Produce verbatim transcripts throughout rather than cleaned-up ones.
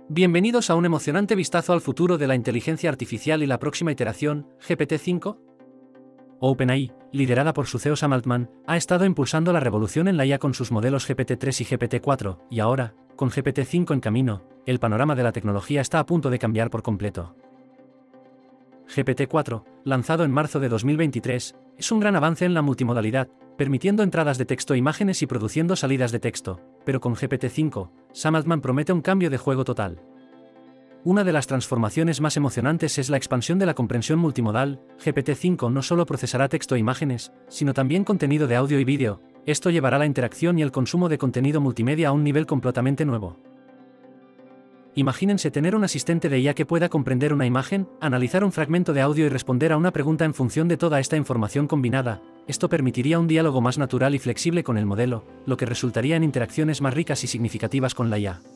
Bienvenidos a un emocionante vistazo al futuro de la inteligencia artificial y la próxima iteración, G P T cinco. OpenAI, liderada por su C E O Sam Altman, ha estado impulsando la revolución en la I A con sus modelos G P T tres y G P T cuatro, y ahora, con G P T cinco en camino, el panorama de la tecnología está a punto de cambiar por completo. G P T cuatro, lanzado en marzo de dos mil veintitrés, es un gran avance en la multimodalidad, permitiendo entradas de texto e imágenes y produciendo salidas de texto, pero con G P T cinco, Sam Altman promete un cambio de juego total. Una de las transformaciones más emocionantes es la expansión de la comprensión multimodal. G P T cinco no solo procesará texto e imágenes, sino también contenido de audio y vídeo. Esto llevará la interacción y el consumo de contenido multimedia a un nivel completamente nuevo. Imagínense tener un asistente de I A que pueda comprender una imagen, analizar un fragmento de audio y responder a una pregunta en función de toda esta información combinada. Esto permitiría un diálogo más natural y flexible con el modelo, lo que resultaría en interacciones más ricas y significativas con la I A.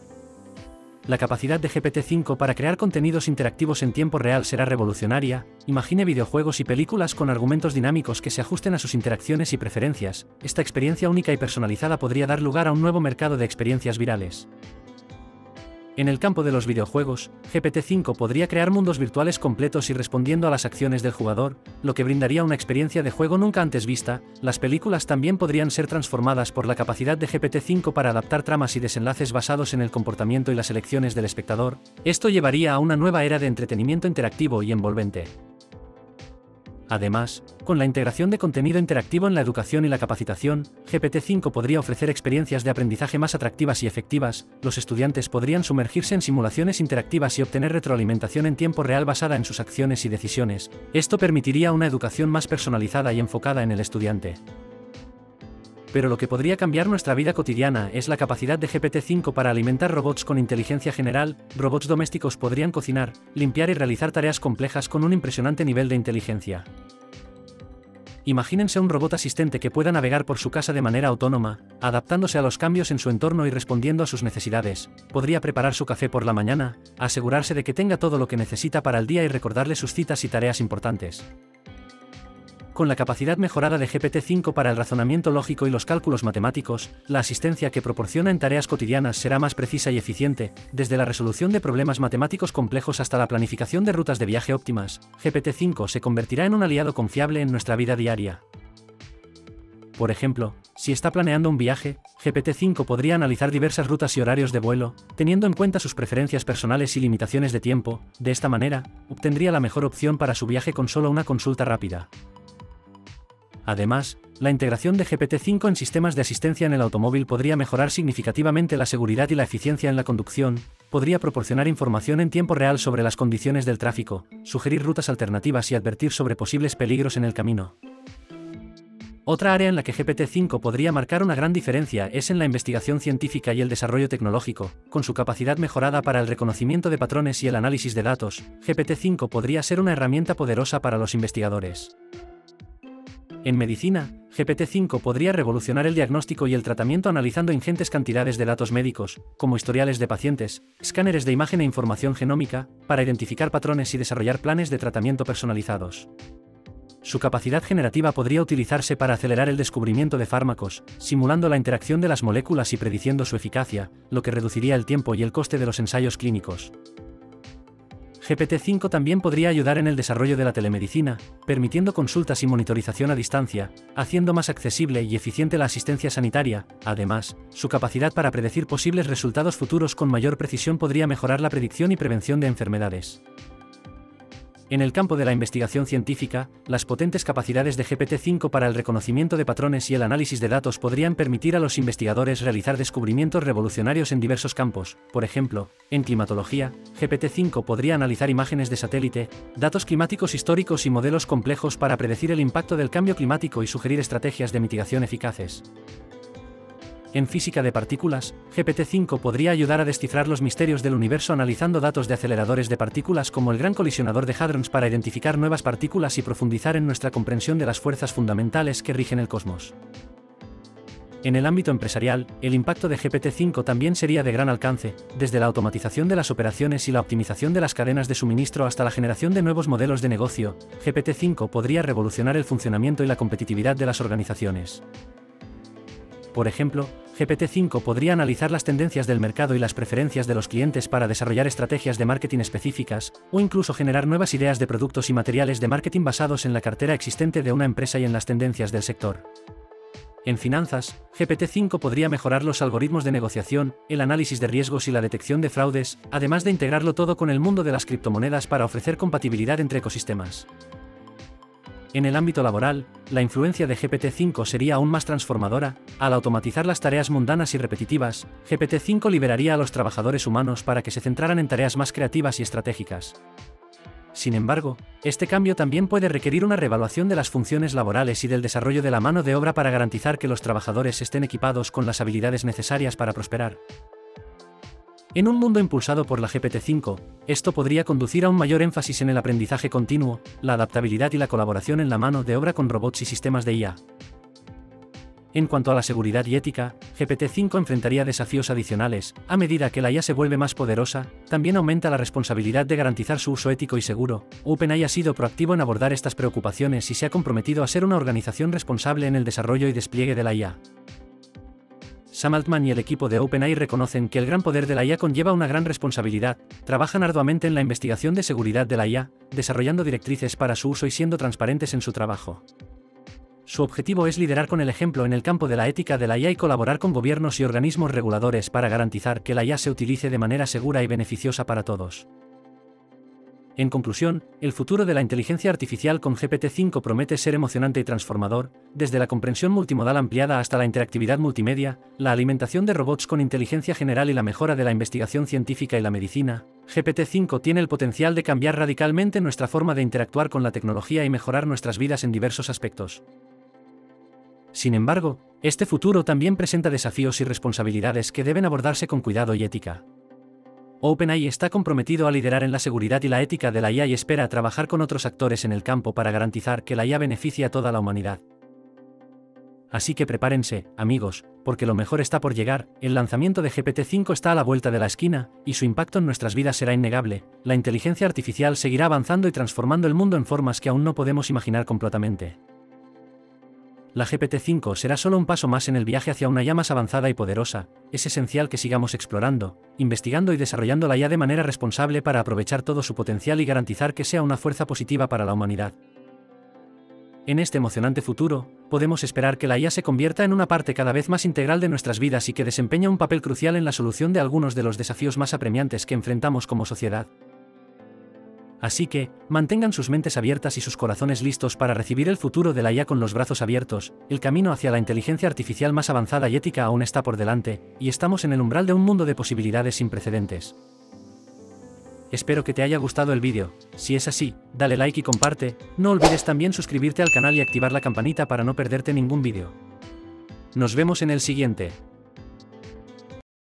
La capacidad de G P T cinco para crear contenidos interactivos en tiempo real será revolucionaria. Imagine videojuegos y películas con argumentos dinámicos que se ajusten a sus interacciones y preferencias. Esta experiencia única y personalizada podría dar lugar a un nuevo mercado de experiencias virales. En el campo de los videojuegos, G P T cinco podría crear mundos virtuales completos y respondiendo a las acciones del jugador, lo que brindaría una experiencia de juego nunca antes vista. Las películas también podrían ser transformadas por la capacidad de G P T cinco para adaptar tramas y desenlaces basados en el comportamiento y las elecciones del espectador. Esto llevaría a una nueva era de entretenimiento interactivo y envolvente. Además, con la integración de contenido interactivo en la educación y la capacitación, G P T cinco podría ofrecer experiencias de aprendizaje más atractivas y efectivas. Los estudiantes podrían sumergirse en simulaciones interactivas y obtener retroalimentación en tiempo real basada en sus acciones y decisiones. Esto permitiría una educación más personalizada y enfocada en el estudiante. Pero lo que podría cambiar nuestra vida cotidiana es la capacidad de G P T cinco para alimentar robots con inteligencia general. Robots domésticos podrían cocinar, limpiar y realizar tareas complejas con un impresionante nivel de inteligencia. Imagínense un robot asistente que pueda navegar por su casa de manera autónoma, adaptándose a los cambios en su entorno y respondiendo a sus necesidades. Podría preparar su café por la mañana, asegurarse de que tenga todo lo que necesita para el día y recordarle sus citas y tareas importantes. Con la capacidad mejorada de G P T cinco para el razonamiento lógico y los cálculos matemáticos, la asistencia que proporciona en tareas cotidianas será más precisa y eficiente, desde la resolución de problemas matemáticos complejos hasta la planificación de rutas de viaje óptimas. G P T cinco se convertirá en un aliado confiable en nuestra vida diaria. Por ejemplo, si está planeando un viaje, G P T cinco podría analizar diversas rutas y horarios de vuelo, teniendo en cuenta sus preferencias personales y limitaciones de tiempo. De esta manera, obtendría la mejor opción para su viaje con solo una consulta rápida. Además, la integración de G P T cinco en sistemas de asistencia en el automóvil podría mejorar significativamente la seguridad y la eficiencia en la conducción. Podría proporcionar información en tiempo real sobre las condiciones del tráfico, sugerir rutas alternativas y advertir sobre posibles peligros en el camino. Otra área en la que G P T cinco podría marcar una gran diferencia es en la investigación científica y el desarrollo tecnológico. Con su capacidad mejorada para el reconocimiento de patrones y el análisis de datos, G P T cinco podría ser una herramienta poderosa para los investigadores. En medicina, G P T cinco podría revolucionar el diagnóstico y el tratamiento analizando ingentes cantidades de datos médicos, como historiales de pacientes, escáneres de imagen e información genómica, para identificar patrones y desarrollar planes de tratamiento personalizados. Su capacidad generativa podría utilizarse para acelerar el descubrimiento de fármacos, simulando la interacción de las moléculas y prediciendo su eficacia, lo que reduciría el tiempo y el coste de los ensayos clínicos. G P T cinco también podría ayudar en el desarrollo de la telemedicina, permitiendo consultas y monitorización a distancia, haciendo más accesible y eficiente la asistencia sanitaria. Además, su capacidad para predecir posibles resultados futuros con mayor precisión podría mejorar la predicción y prevención de enfermedades. En el campo de la investigación científica, las potentes capacidades de G P T cinco para el reconocimiento de patrones y el análisis de datos podrían permitir a los investigadores realizar descubrimientos revolucionarios en diversos campos. Por ejemplo, en climatología, G P T cinco podría analizar imágenes de satélite, datos climáticos históricos y modelos complejos para predecir el impacto del cambio climático y sugerir estrategias de mitigación eficaces. En física de partículas, G P T cinco podría ayudar a descifrar los misterios del universo analizando datos de aceleradores de partículas como el Gran Colisionador de Hadrons para identificar nuevas partículas y profundizar en nuestra comprensión de las fuerzas fundamentales que rigen el cosmos. En el ámbito empresarial, el impacto de G P T cinco también sería de gran alcance, desde la automatización de las operaciones y la optimización de las cadenas de suministro hasta la generación de nuevos modelos de negocio. G P T cinco podría revolucionar el funcionamiento y la competitividad de las organizaciones. Por ejemplo, G P T cinco podría analizar las tendencias del mercado y las preferencias de los clientes para desarrollar estrategias de marketing específicas, o incluso generar nuevas ideas de productos y materiales de marketing basados en la cartera existente de una empresa y en las tendencias del sector. En finanzas, G P T cinco podría mejorar los algoritmos de negociación, el análisis de riesgos y la detección de fraudes, además de integrarlo todo con el mundo de las criptomonedas para ofrecer compatibilidad entre ecosistemas. En el ámbito laboral, la influencia de G P T cinco sería aún más transformadora. Al automatizar las tareas mundanas y repetitivas, G P T cinco liberaría a los trabajadores humanos para que se centraran en tareas más creativas y estratégicas. Sin embargo, este cambio también puede requerir una reevaluación de las funciones laborales y del desarrollo de la mano de obra para garantizar que los trabajadores estén equipados con las habilidades necesarias para prosperar. En un mundo impulsado por la G P T cinco, esto podría conducir a un mayor énfasis en el aprendizaje continuo, la adaptabilidad y la colaboración en la mano de obra con robots y sistemas de I A. En cuanto a la seguridad y ética, G P T cinco enfrentaría desafíos adicionales. A medida que la I A se vuelve más poderosa, también aumenta la responsabilidad de garantizar su uso ético y seguro. OpenAI ha sido proactivo en abordar estas preocupaciones y se ha comprometido a ser una organización responsable en el desarrollo y despliegue de la I A. Sam Altman y el equipo de OpenAI reconocen que el gran poder de la I A conlleva una gran responsabilidad, trabajan arduamente en la investigación de seguridad de la I A, desarrollando directrices para su uso y siendo transparentes en su trabajo. Su objetivo es liderar con el ejemplo en el campo de la ética de la I A y colaborar con gobiernos y organismos reguladores para garantizar que la I A se utilice de manera segura y beneficiosa para todos. En conclusión, el futuro de la inteligencia artificial con G P T cinco promete ser emocionante y transformador, desde la comprensión multimodal ampliada hasta la interactividad multimedia, la alimentación de robots con inteligencia general y la mejora de la investigación científica y la medicina. G P T cinco tiene el potencial de cambiar radicalmente nuestra forma de interactuar con la tecnología y mejorar nuestras vidas en diversos aspectos. Sin embargo, este futuro también presenta desafíos y responsabilidades que deben abordarse con cuidado y ética. OpenAI está comprometido a liderar en la seguridad y la ética de la I A y espera trabajar con otros actores en el campo para garantizar que la I A beneficie a toda la humanidad. Así que prepárense, amigos, porque lo mejor está por llegar. El lanzamiento de G P T cinco está a la vuelta de la esquina, y su impacto en nuestras vidas será innegable. La inteligencia artificial seguirá avanzando y transformando el mundo en formas que aún no podemos imaginar completamente. La G P T cinco será solo un paso más en el viaje hacia una I A más avanzada y poderosa. Es esencial que sigamos explorando, investigando y desarrollando la I A de manera responsable para aprovechar todo su potencial y garantizar que sea una fuerza positiva para la humanidad. En este emocionante futuro, podemos esperar que la I A se convierta en una parte cada vez más integral de nuestras vidas y que desempeñe un papel crucial en la solución de algunos de los desafíos más apremiantes que enfrentamos como sociedad. Así que, mantengan sus mentes abiertas y sus corazones listos para recibir el futuro de la I A con los brazos abiertos. El camino hacia la inteligencia artificial más avanzada y ética aún está por delante, y estamos en el umbral de un mundo de posibilidades sin precedentes. Espero que te haya gustado el vídeo. Si es así, dale like y comparte. No olvides también suscribirte al canal y activar la campanita para no perderte ningún vídeo. Nos vemos en el siguiente.